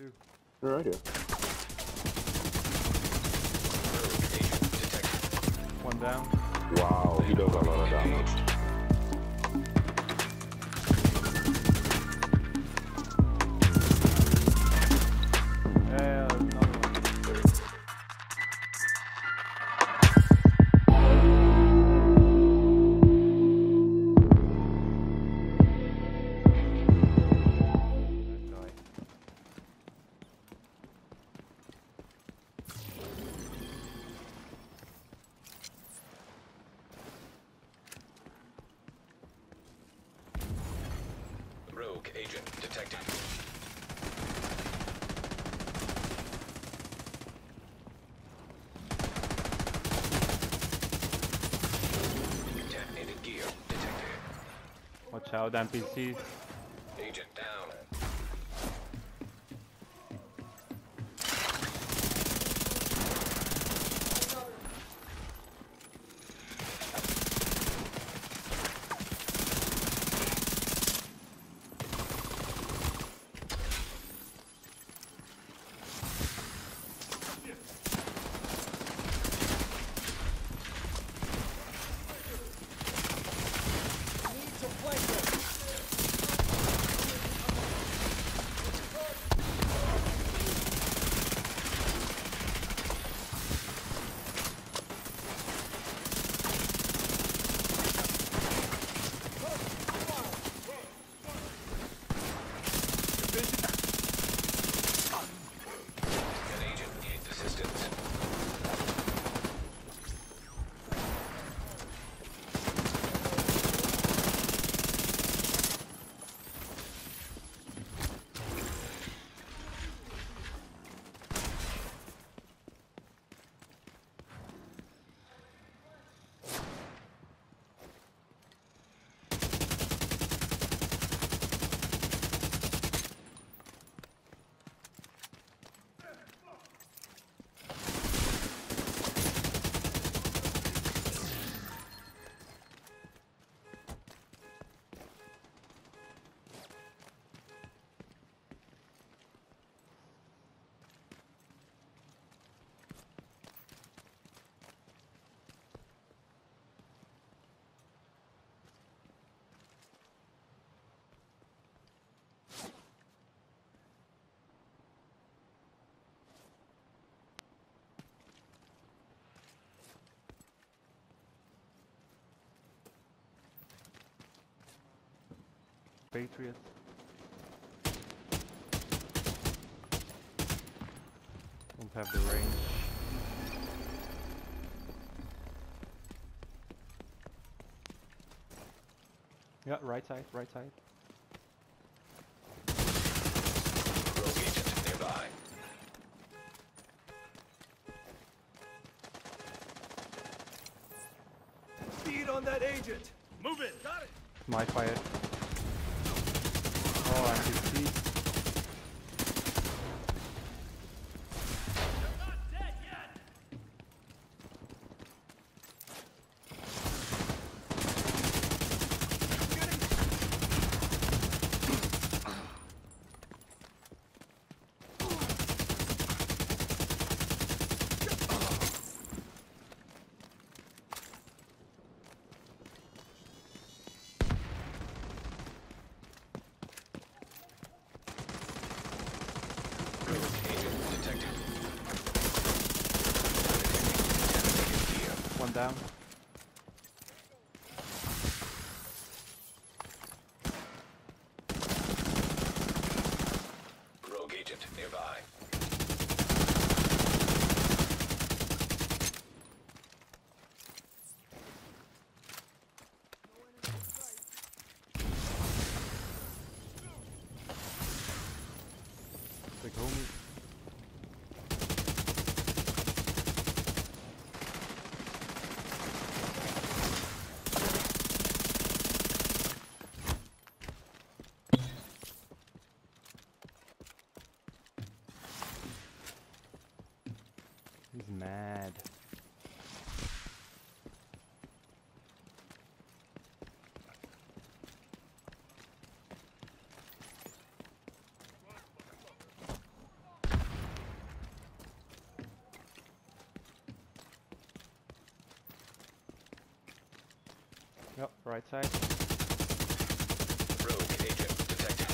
too. They're right here. One down. Wow, he does a lot of damage. Yeah, another one. That guy. Rogue agent detected. Detonated gear detected. Watch out, NPCs. Agent down. An agent needs assistance. Patriot. Don't have the range. Yeah, right side, right side. Rogue agent nearby. Feed on that agent. Move it. Got it. My fire. Oh, NPC. Not dead yet. Agent detected. One down. Rogue agent nearby. Big homie. He's mad. Yep, right side. Rogue agent detected.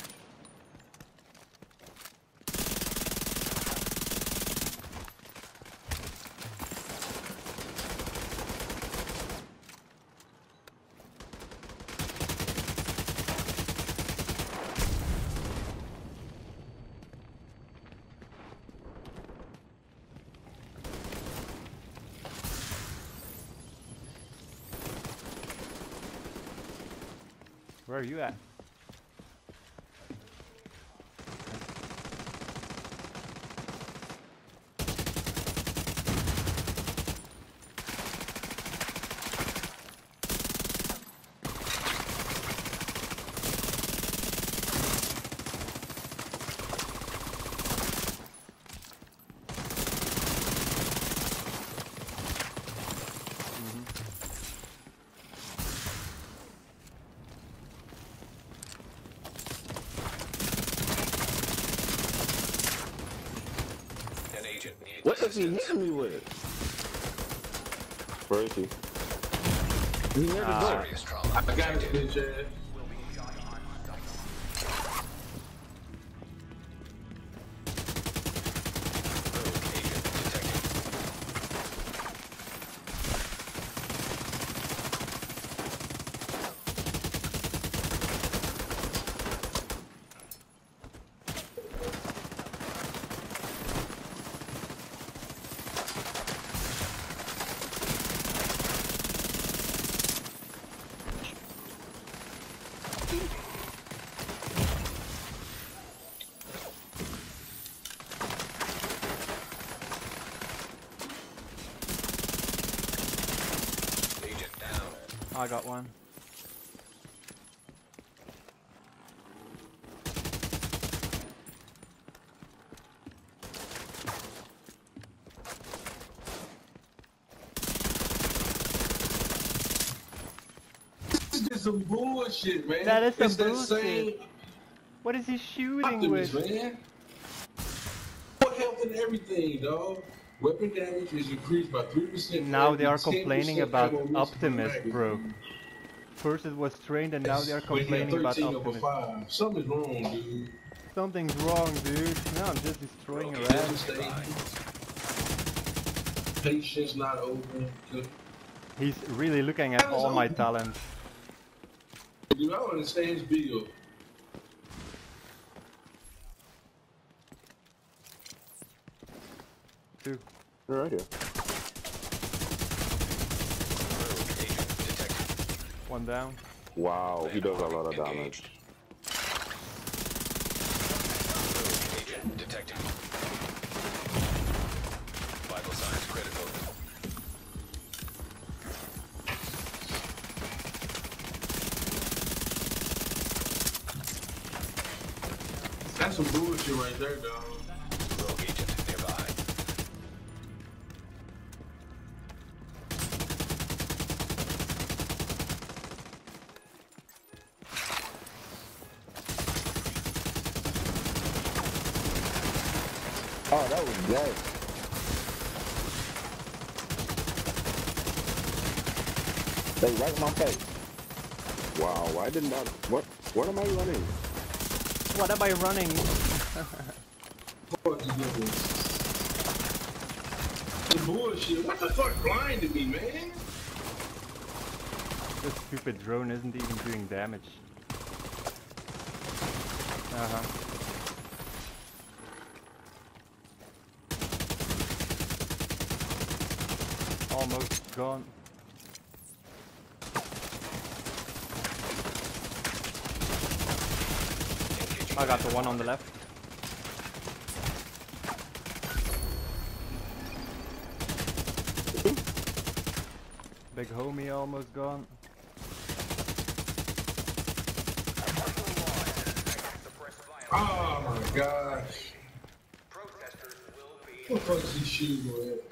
Where are you at? An agent needs What is he assistance. hitting me with? Where is he? He near the door. Serious trauma I got his detected. bitch ass. Rogue agent detected. Agent down. I got one. This is just some bullshit, man. That is some It's that bullshit. same What is he shooting Optimus, with? man. What health and everything, dog? Weapon damage is increased by 3%. Now they are for every complaining 10% about ammo missing from Optimus, the bro. magazine. First it was trained and now they are But he had complaining about 13 over Optimus. 5. Something's wrong, dude. Something's wrong, dude. No, I'm just destroying your Mental ass. state. Patience not open. He's really looking at all my talents. Dude, I don't understand his video. Two. They're right here. Rogue agent detected. One down. Wow, he does a lot of damage. Engaged. Rogue agent detected. Vital signs critical. That's some bullshit right there, dog. Rogue agent nearby. Oh, that was great. They right in my face. Wow, why didn't that? What am I running? What am I running? Fuck you doing? The bullshit. What the fuck blinded me, man? This stupid drone isn't even doing damage. Uh-huh. Almost gone. Engaging. I got the one on the left. Big homie almost gone. Oh my gosh. What the fuck is he shooting with?